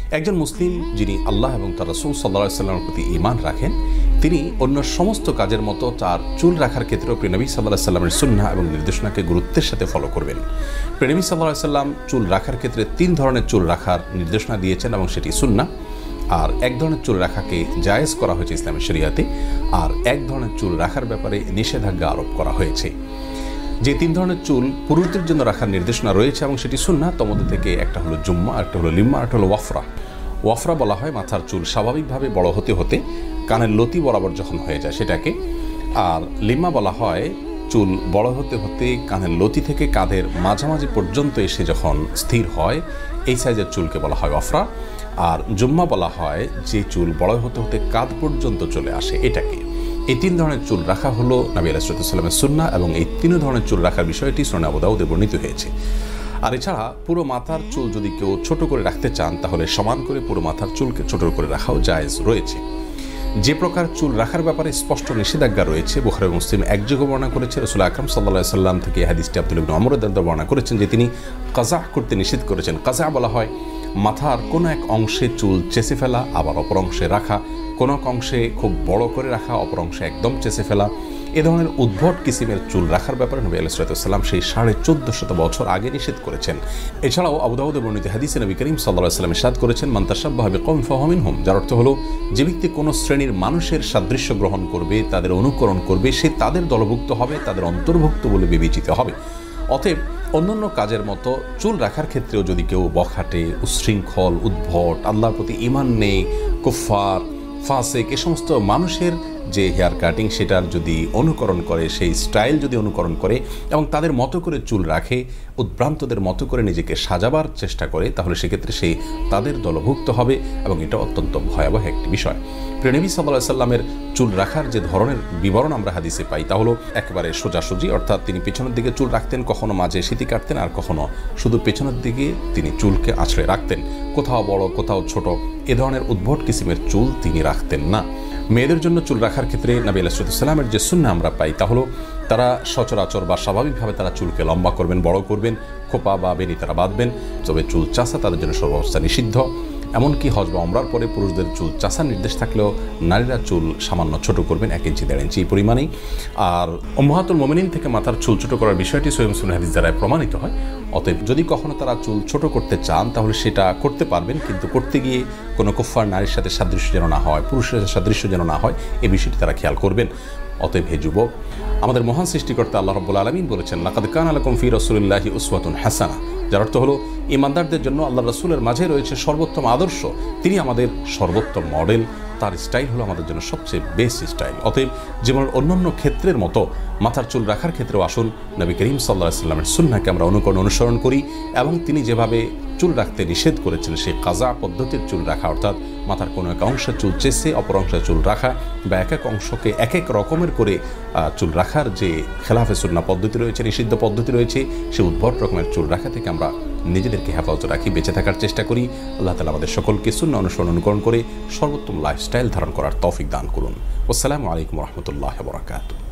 একজন মুসলিম যিনি আল্লাহ এবং তার রাসূল সাল্লাল্লাহু আলাইহি ওয়াসাল্লামের প্রতি ঈমান রাখেন, তিনি অন্য সমস্ত কাজের মতো তার চুল রাখার ক্ষেত্রেও প্রিয় নবী সাল্লাল্লাহু আলাইহি ওয়াসাল্লামের সুন্নাহ এবং নির্দেশনাকে গুরুত্বের সাথে ফলো করবেন। প্রিয় নবী সাল্লাল্লাহু আলাইহি ওয়াসাল্লাম চুল রাখার ক্ষেত্রে 3 ধরনের চুল রাখার নির্দেশনা দিয়েছেন এবং সেটি সুন্নাহ। আর এক ধরনের চুল রাখাকে জায়েজ করা হয়েছে ইসলামের শরীয়তে, আর এক ধরনের চুল রাখার ব্যাপারে নিষেধাজ্ঞা আরোপ করা হয়েছে। যে 3 ধরনের চুল পুরুষদের জন্য রাখার নির্দেশনা রয়েছে এবং সেটি সুন্নাহ, তার মধ্যে থেকে একটা হলো জুম্মা, একটা হলো লিম্মা, একটা হলো ওয়াফরা। ওয়াফরা বলা হয় মাথার চুল স্বাভাবিকভাবে বড় হতে হতে কানের লতি বরাবর যখন হয়ে যায় সেটাকে, আর লিম্মা বলা হয় চুল বড় হতে হতে কানের লতি থেকে কাঁধের মাঝামাঝি পর্যন্ত এসে যখন স্থির হয় এই সাইজের চুলকে বলা হয় ওয়াফরা। আর জুম্মা বলা হয় যে চুল বড় হতে হতে কাঁধ পর্যন্ত চলে আসে এটাকে। এই 3 ধরনের চুল রাখা হলো নবী আলাইহিস সালামের সুন্নাহ এবং এই 3 ধরনের চুল রাখার বিষয়টি সুনান আবু দাউদে বর্ণিত হয়েছে। আর এছাড়া পুরো মাথার চুল যদি কেউ ছোট করে রাখতে চান তাহলে সমান করে পুরো মাথার চুলকে ছোট করে রাখাও জায়েজ রয়েছে। যে প্রকার চুল রাখার ব্যাপারে স্পষ্ট নিষেধাজ্ঞা রয়েছে বুখারী ও মুসলিম একযোগে বর্ণনা করেছে। রাসূল আকরাম সাল্লাল্লাহু আলাইহি ওয়াসাল্লাম থেকে হাদিসটি আব্দুল্লাহ ইবনে ওমর রাদিয়াল্লাহু আনহু বর্ণনা করেছেন যে তিনি কাযা করতে নিষেধ করেছেন। কাযা বলা হয় মাথার কোনো এক অংশে চুল চেঁচে ফেলা, আবার অপর অংশে রাখা, কোনো এক অংশে খুব বড় করে রাখা, অপর অংশে একদম চেঁচে ফেলা। এ ধরনের উদ্ভট কিসিমের চুল রাখার ব্যাপারে নবী আলাইহিস সালাম সেই 1450 বছর আগে নিষেধ করেছেন। এছাড়াও আবু দাউদে বর্ণিত হাদিসে নবী করিম সাল্লাল্লাহু আলাইহি ওয়াসাল্লাম ইরশাদ করেছেন মান তাশাব্বাহা বিকওমিন ফাহুয়া মিনহুম, যার অর্থ হলো যে ব্যক্তি কোনো শ্রেণীর মানুষের সাদৃশ্য গ্রহণ করবে, তাদের অনুকরণ করবে, সে তাদের দলভুক্ত হবে, তাদের অন্তর্ভুক্ত বলে বিবেচিত হবে। অতএব অন্যান্য কাজের মতো চুল রাখার ক্ষেত্রেও যদি কেউ বখাটে, উচ্ছৃঙ্খল, উদ্ভট, আল্লাহর প্রতি ঈমান নেই, কুফফার, ফাসিক, এ সমস্ত মানুষের যে হেয়ার কাটিং সেটার যদি অনুকরণ করে, সেই স্টাইল যদি অনুকরণ করে এবং তাদের মতো করে চুল রাখে, উদ্ভ্রান্তদের মতো করে নিজেকে সাজাবার চেষ্টা করে, তাহলে সেক্ষেত্রে সে তাদের দলভুক্ত হবে এবং এটা অত্যন্ত ভয়াবহ একটি বিষয়। প্রিয় নবী সাল্লাল্লাহু আলাইহি ওয়াসাল্লামের চুল রাখার যে ধরনের বিবরণ আমরা হাদিসে পাই তা হলো একেবারে সোজাসুজি, অর্থাৎ তিনি পেছনের দিকে চুল রাখতেন, কখনো মাঝে সিঁথি কাটতেন, আর কখনো শুধু পেছনের দিকে তিনি চুলকে আঁচড়ে রাখতেন, কোথাও বড় কোথাও ছোট, এ ধরনের উদ্ভট কিসিমের চুল তিনি রাখতেন না। মেয়েদের জন্য চুল রাখার ক্ষেত্রে নবী আলাইহিস সালামের যে সুন্নাহ আমরা পাই তা হলো তারা সচরাচর বা স্বাভাবিকভাবে তারা চুলকে লম্বা করবেন, বড় করবেন, খোপা বা বেনি তারা বাঁধবেন, তবে চুল চাষা তাদের জন্য সর্বাবস্থা নিষিদ্ধ। এমনকি হজ বা ওমরার পরে পুরুষদের চুল চাষার নির্দেশ থাকলেও নারীরা চুল সামান্য ছোট করবেন, 1 ইঞ্চি 1.5 ইঞ্চি পরিমাণেই। আর উম্মাহাতুল মুমিনিন থেকে মাথার চুল ছোট করার বিষয়টি সহিহ মুসলিম হাদিস দ্বারা প্রমাণিত হয়। অতএব যদি কখনো তারা চুল ছোট করতে চান তাহলে সেটা করতে পারবেন, কিন্তু করতে গিয়ে কোনো কুফফার নারীর সাথে সাদৃশ্য যেন না হয়, পুরুষের সাথে সাদৃশ্য যেন না হয়, এই বিষয়টি তারা খেয়াল করবেন। অতএব হে যুবক, আমাদের মহান সৃষ্টিকর্তা আল্লাহ রাব্বুল আলামিন বলেছেন লাকাদ কানা লাকুম ফি রাসূলিল্লাহি উসওয়াতুন হাসানাহ, যার অর্থ হলো ইমানদারদের জন্য আল্লাহ রাসূলের মাঝে রয়েছে সর্বোত্তম আদর্শ, তিনি আমাদের সর্বোত্তম মডেল, তার স্টাইল হলো আমাদের জন্য সবচেয়ে বেস্ট স্টাইল। অতএব জীবনের অন্যান্য ক্ষেত্রের মতো মাথার চুল রাখার ক্ষেত্রেও আসুন নবী করিম সাল্লাল্লাহু আলাইহি ওয়াসাল্লামের সুন্নাহকে আমরা অনুসরণ করি এবং তিনি যেভাবে চুল রাখতে নিষেধ করেছেন সেই কাজা পদ্ধতির চুল রাখা, অর্থাৎ মাথার কোনো এক অংশে চুল চেঁচে অপর অংশে চুল রাখা বা এক এক অংশকে এক এক রকমের করে চুল রাখার যে খেলাফে সুন্নাহ পদ্ধতি রয়েছে, নিষিদ্ধ পদ্ধতি রয়েছে, সেই উদ্ভট রকমের চুল রাখা থেকে আমরা নিজেদেরকে হেফাজত রাখি, বেঁচে থাকার চেষ্টা করি। আল্লাহ তাআলা আমাদের সকলকে সুন্নাহ অনুকরণ করে সর্বোত্তম লাইফস্টাইল ধারণ করার তৌফিক দান করুন। আসসালামু আলাইকুম ওয়া রাহমাতুল্লাহি ওয়া বারাকাতুহু।